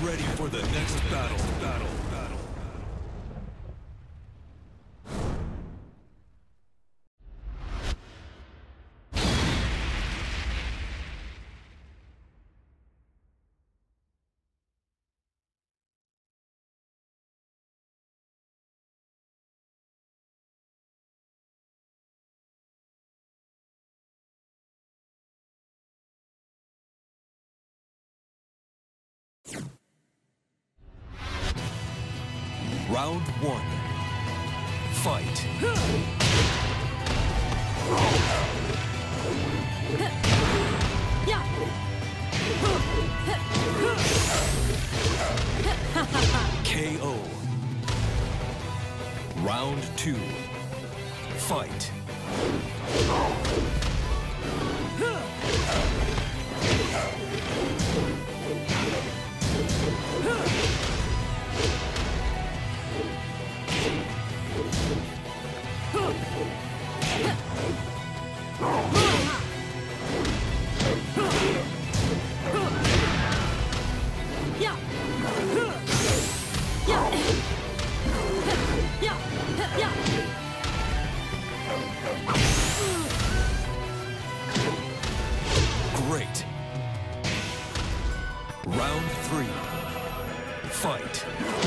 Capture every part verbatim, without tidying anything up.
ready for the next battle. Battle. Battle. Round one. Fight. K O. Round two. Fight. Great. Round three. Fight.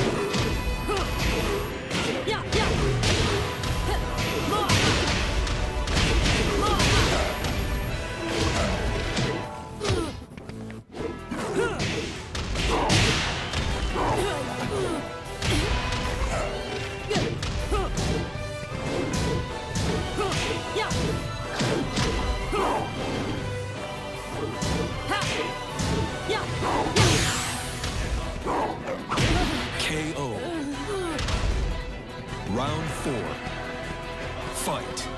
K O. Round four. Fight.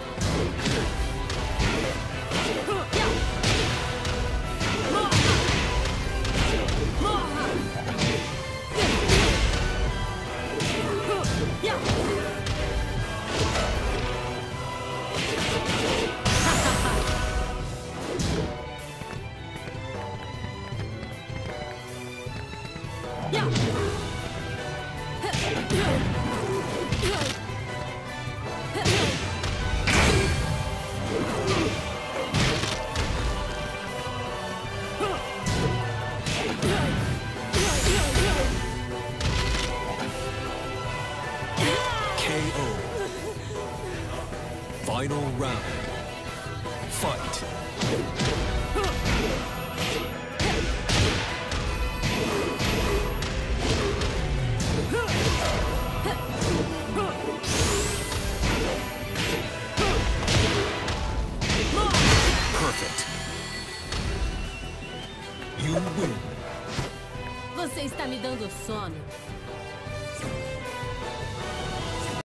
K O. Final round. Fight. Perfect. You win. Você está me dando sono.